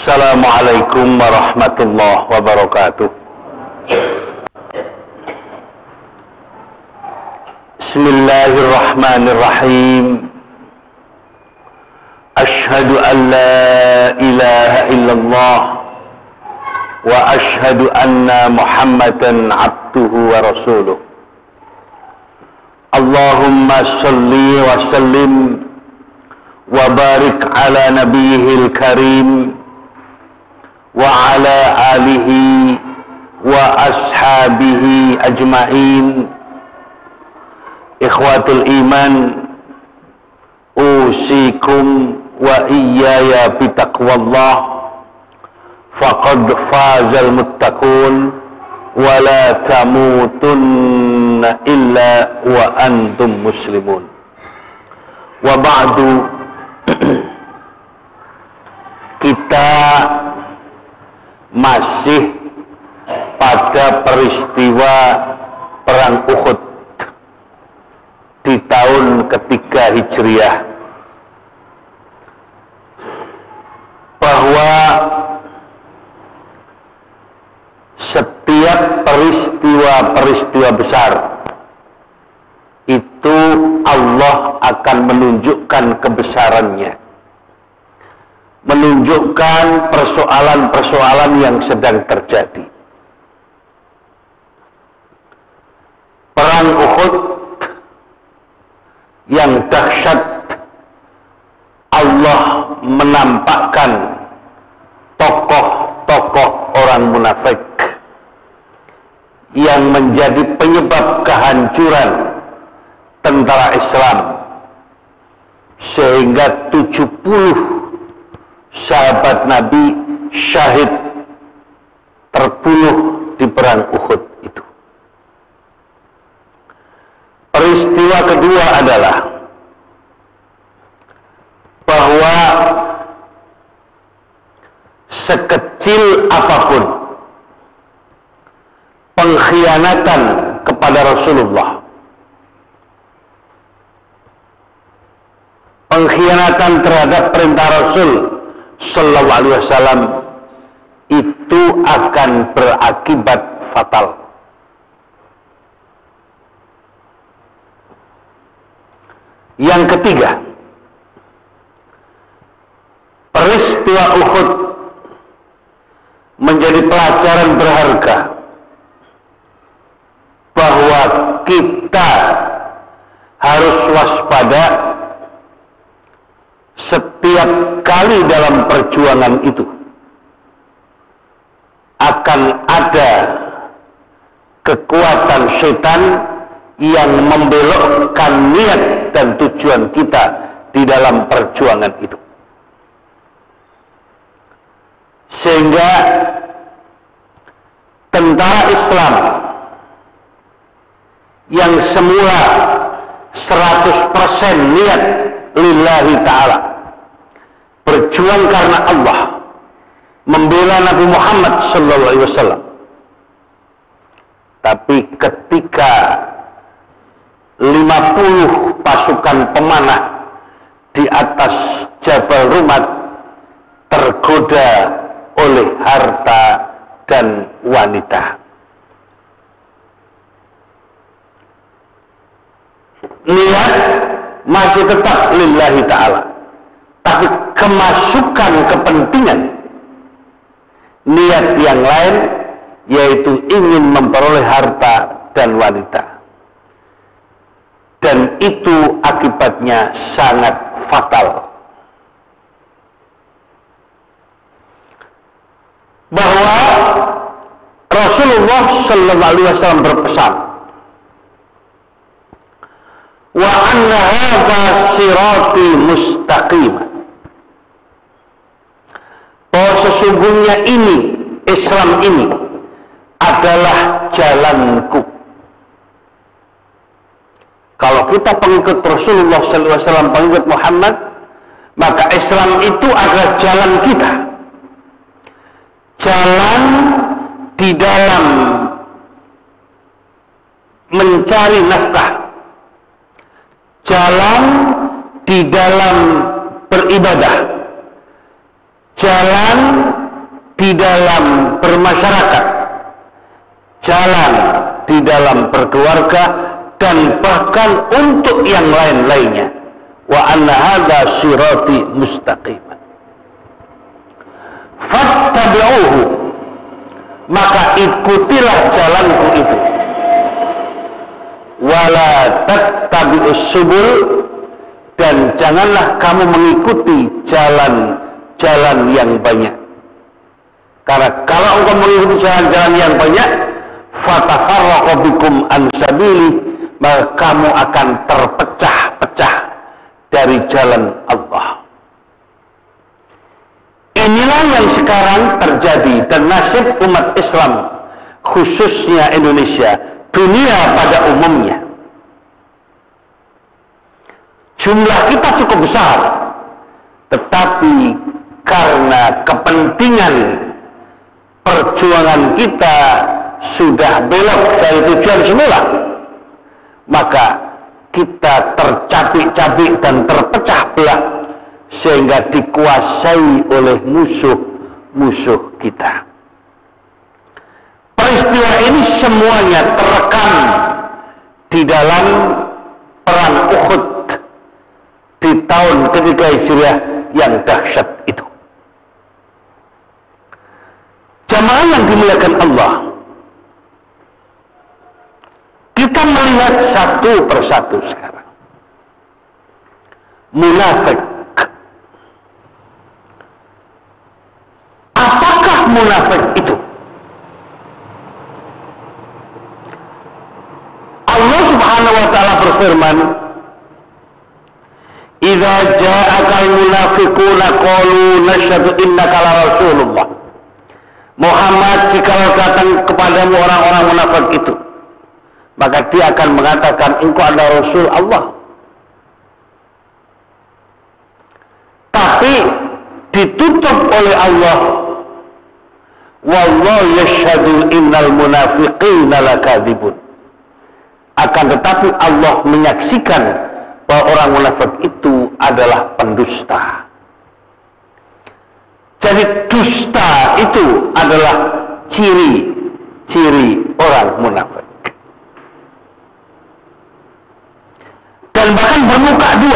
Assalamualaikum warahmatullahi wabarakatuh. Bismillahirrahmanirrahim. Ashhadu an la ilaha illallah wa ashhadu anna Muhammadan abduhu wa rasuluh. Allahumma salli wa sallim wa barik ala nabiyyihil karim wa ala alihi wa ashabihi ajma'in. Ikhwatul iman, usikum wa iyaya bitaqwallah, faqad fazal muttaqun wa la tamutunna illa wa antum muslimun. Wa ba'du, kita masih pada peristiwa Perang Uhud di tahun ketiga Hijriah, bahwa setiap peristiwa besar itu Allah akan menunjukkan kebesarannya, menunjukkan persoalan-persoalan yang sedang terjadi. Perang Uhud yang dahsyat, Allah menampakkan tokoh-tokoh orang munafik yang menjadi penyebab kehancuran tentara Islam, sehingga 70 sahabat Nabi syahid, terbunuh di perang Uhud itu. Peristiwa kedua adalah bahwa sekecil apapun pengkhianatan kepada Rasulullah, pengkhianatan terhadap perintah Rasul Sallallahu Alaihi Wasallam, itu akan berakibat fatal. Yang ketiga, peristiwa Uhud menjadi pelajaran berharga bahwa kita harus waspada setiap kali dalam perjuangan itu akan ada kekuatan setan yang membelokkan niat dan tujuan kita di dalam perjuangan itu, sehingga tentara Islam yang semula 100% niat lillahi ta'ala, berjuang karena Allah, membela Nabi Muhammad sallallahu alaihi wasallam, tapi ketika 50 pasukan pemanah di atas Jabal Rumat tergoda oleh harta dan wanita, niat masih tetap lillahi ta'ala, tapi kemasukan kepentingan niat yang lain, yaitu ingin memperoleh harta dan wanita, dan itu akibatnya sangat fatal. Bahwa Rasulullah Sallallahu Alaihi Wasallam berpesan, wa anna hadza sirati mustaqim, bahwa sesungguhnya ini, Islam ini adalah jalanku. Kalau kita pengikut Rasulullah Sallallahu Alaihi Wasallam, pengikut Muhammad, maka Islam itu adalah jalan kita, jalan di dalam mencari nafkah, jalan di dalam beribadah, jalan dalam bermasyarakat, jalan di dalam berkeluarga, dan bahkan untuk yang lain-lainnya. Wa anna hadza sirati mustaqiman fattabi'uhu, maka ikutilah jalanku itu. Wala tattabi'us subul, dan janganlah kamu mengikuti jalan-jalan yang banyak. Karena kalau engkau mengikuti jalan-jalan yang banyak, fatafarraqu bikum an sabili, maka kamu akan terpecah-pecah dari jalan Allah. Inilah yang sekarang terjadi, dan nasib umat Islam, khususnya Indonesia, dunia pada umumnya. Jumlah kita cukup besar, tetapi karena kepentingan perjuangan kita sudah belok dari tujuan semula, maka kita tercabik-cabik dan terpecah belah sehingga dikuasai oleh musuh-musuh kita. Peristiwa ini semuanya terekam di dalam perang Uhud di tahun ketiga Hijriah yang dahsyat itu. Jamaah yang dimuliakan Allah, kita melihat satu persatu sekarang. Munafik. Apakah munafik itu? Allah Subhanahu wa ta'ala berfirman, "Idza ja'akal munafiquna qalu nashhadu innaka la rasulullah." Muhammad, jikalau datang kepadamu orang-orang munafik itu, maka dia akan mengatakan engkau adalah Rasul Allah. Tapi ditutup oleh Allah, wallahu yashhadu innal munafiqina lakadzibun. Akan tetapi Allah menyaksikan bahwa orang munafik itu adalah pendusta. Jadi dusta itu adalah ciri-ciri orang munafik. Dan bahkan bermuka dua,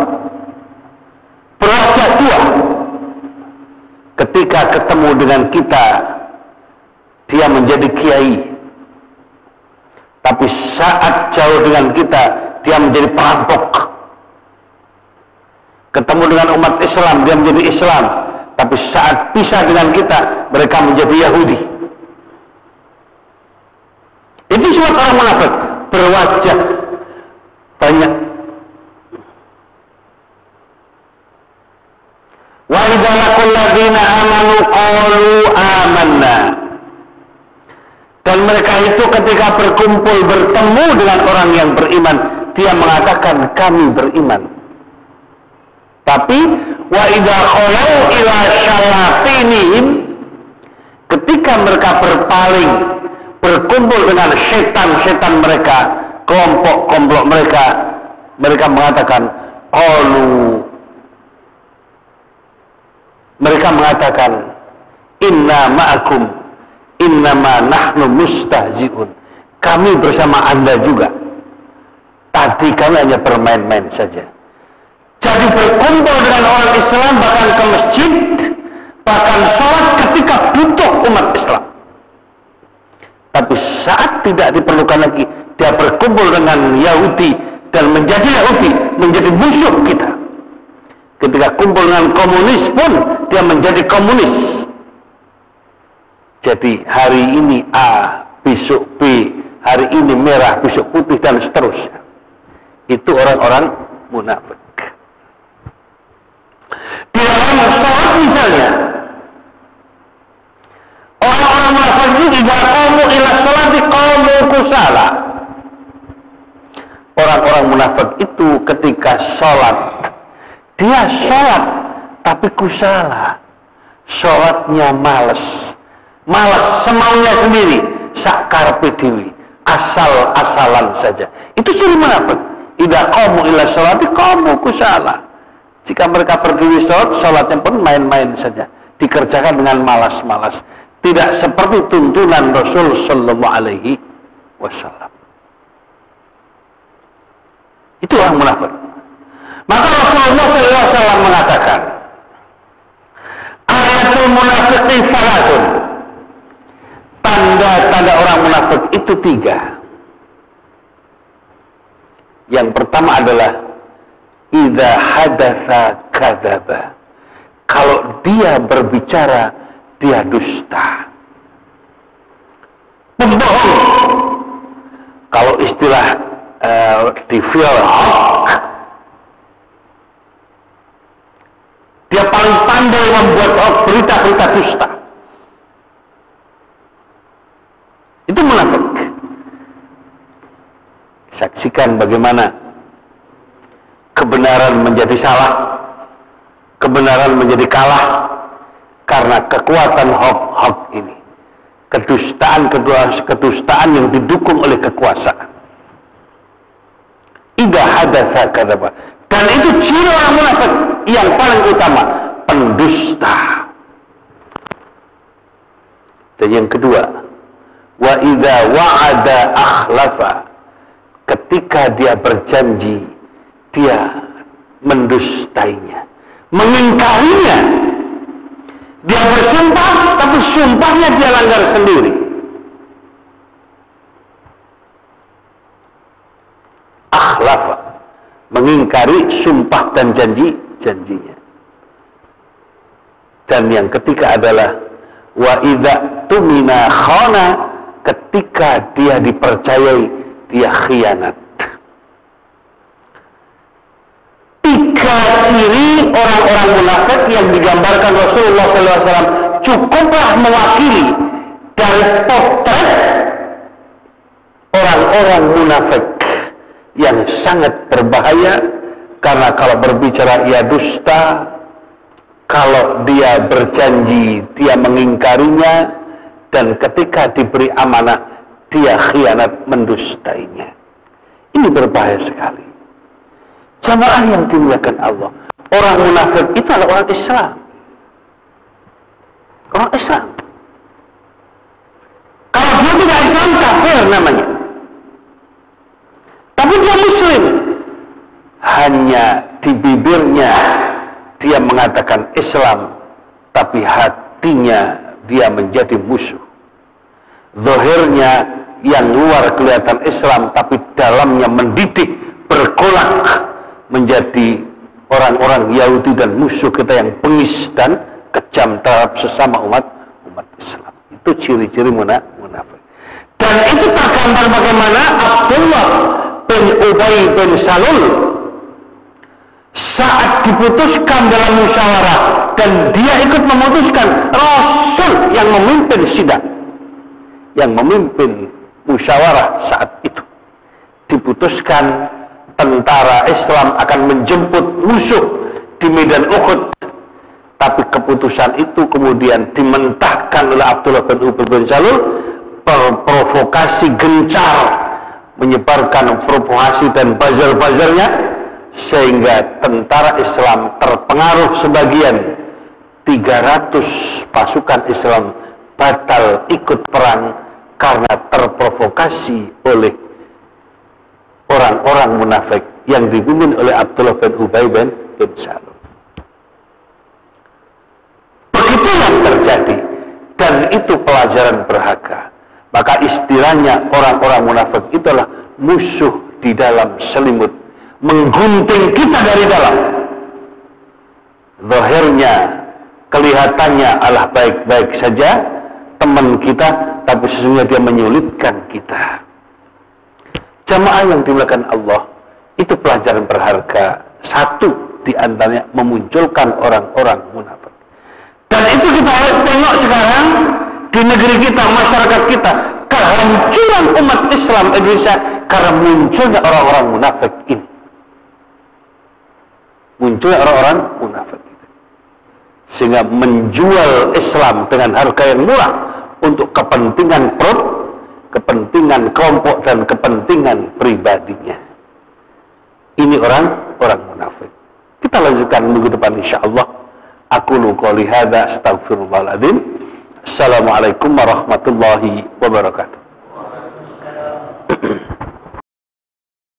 berwajah dua. Ketika ketemu dengan kita, dia menjadi kiai. Tapi saat jauh dengan kita, dia menjadi perampok. Ketemu dengan umat Islam, dia menjadi Islam. Tapi saat pisah dengan kita, mereka menjadi Yahudi. Itu semua orang munafik, berwajah banyak. Wa idza laqul ladzina amanu qalu amanna. Dan mereka itu ketika berkumpul bertemu dengan orang yang beriman, dia mengatakan kami beriman. Tapi wa idza khalau ila syayatinihim, ketika mereka berpaling berkumpul dengan setan-setan mereka, kelompok-kelompok mereka, mereka mengatakan qalu, mereka mengatakan inna ma'akum innama nahnu mustahzi'un, kami bersama anda juga, tadi kami hanya bermain-main saja. Jadi berkumpul dengan orang Islam, bahkan ke masjid, bahkan sholat ketika butuh umat Islam. Tapi saat tidak diperlukan lagi, dia berkumpul dengan Yahudi dan menjadi Yahudi, menjadi musuh kita. Ketika kumpul dengan komunis pun, dia menjadi komunis. Jadi hari ini A, besok B, hari ini merah, besok putih, dan seterusnya. Itu orang-orang munafik. Di dalam sholat misalnya, orang-orang munafik ini tidak qamu ila sholati qamu kusala. Orang-orang munafik itu ketika sholat, dia sholat tapi kusala, sholatnya males semaunya sendiri, sakarpe dewi, asal-asalan saja. Itu ciri munafik. Idza qamu ila sholati qamu kusala. Jika mereka berdiri sholat, sholatnya pun main-main saja. dikerjakan dengan malas-malas, tidak seperti tuntunan Rasul Sallallahu Alaihi Wasallam. Itu orang munafik. Maka Rasulullah SAW mengatakan, ayatul munafiqi salatun, tanda-tanda orang munafik itu 3. Yang pertama adalah idza hadatsa kadzaba, kalau dia berbicara dia dusta, pembohong. Kalau istilah di film, dia paling pandai membuat berita-berita dusta. Itu munafik. Saksikan bagaimana kebenaran menjadi salah, kebenaran menjadi kalah karena kekuatan hoax ini, kedustaan yang didukung oleh kekuasaan. Idza hadatsa kadzaba, dan itu ciri orang munafik yang paling utama, pendusta. Dan yang kedua, wa idza wa'ada akhlafa, ketika dia berjanji dia mendustainya, mengingkarinya. Dia bersumpah tapi sumpahnya dia langgar sendiri. Akhlafa, mengingkari sumpah dan janjinya. Dan yang ketiga adalah wa idza tumina khana, ketika dia dipercayai dia khianat. 3 ciri orang-orang munafik yang digambarkan Rasulullah SAW cukuplah mewakili dari potret orang-orang munafik yang sangat berbahaya, karena kalau berbicara ia dusta, kalau dia berjanji dia mengingkarinya, dan ketika diberi amanah dia khianat, mendustainya. Ini berbahaya sekali. Jamaah yang dimuliakan Allah, orang munafik itu adalah orang Islam. Orang Islam. Kalau dia tidak Islam, kafir namanya. Tapi dia Muslim. Hanya di bibirnya dia mengatakan Islam, tapi hatinya dia menjadi musuh. Zahirnya yang luar kelihatan Islam, tapi dalamnya mendidik, bergolak menjadi orang-orang Yahudi dan musuh kita yang bengis dan kejam terhadap sesama umat Islam. Itu ciri-ciri munafik. Dan itu tergambar bagaimana Abdullah bin Ubay bin Salul saat diputuskan dalam musyawarah, dan dia ikut memutuskan, Rasul yang memimpin sidang, yang memimpin musyawarah saat itu. Diputuskan tentara Islam akan menjemput musuh di medan Uhud, tapi keputusan itu kemudian dimentahkan oleh Abdullah bin Ubay bin Salul, provokasi gencar, menyebarkan provokasi dan buzzer-buzzernya, sehingga tentara Islam terpengaruh sebagian. 300 pasukan Islam batal ikut perang karena terprovokasi oleh orang-orang munafik yang dipimpin oleh Abdullah bin Ubay bin Salul. Begitu yang terjadi, dan itu pelajaran berharga. Maka istilahnya orang-orang munafik itulah musuh di dalam selimut, menggunting kita dari dalam. Zahirnya, kelihatannya Allah baik-baik saja, teman kita, tapi sesungguhnya dia menyulitkan kita. Jamaah yang dimuliakan Allah, itu pelajaran berharga. Satu di antaranya memunculkan orang-orang munafik. Dan itu kita tengok sekarang di negeri kita, masyarakat kita, kehancuran umat Islam Indonesia karena munculnya orang-orang munafik ini. Munculnya orang-orang munafik ini, sehingga menjual Islam dengan harga yang murah untuk kepentingan perut, kepentingan kelompok, dan kepentingan pribadinya. Ini orang-orang munafik. Kita lanjutkan minggu depan insya Allah Aqulu qouli hadza astaghfirullahaladzim. Assalamualaikum warahmatullahi wabarakatuh.